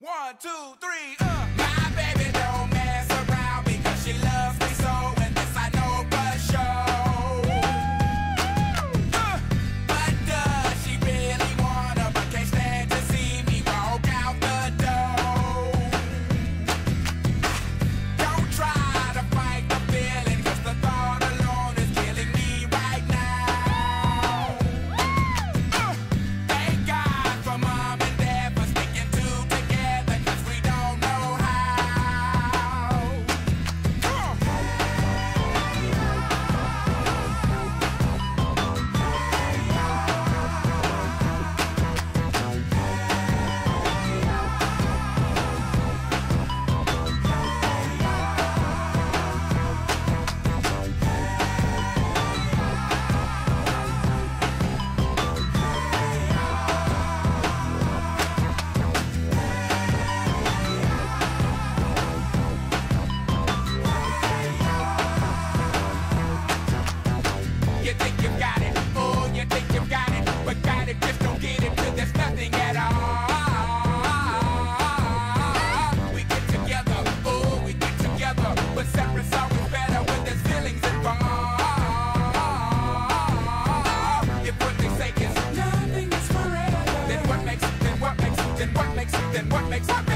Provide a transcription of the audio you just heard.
One, two, three, My baby don't mess around because she loves me so, and this I know for sure. But does she really wanna, but can't stand to see me walk out the door? Don't try to fight the feeling, cause the thought alone is killing me right now. Thank God for mom and dad for sticking two together, cause we don't know how. You think you got it, oh, you think you got it, but got it, just don't get it till there's nothing at all. We get together, oh, we get together, but separate's always better when there's feelings involved. If what they say is nothing is forever, then what makes, then what makes, then what makes, then what makes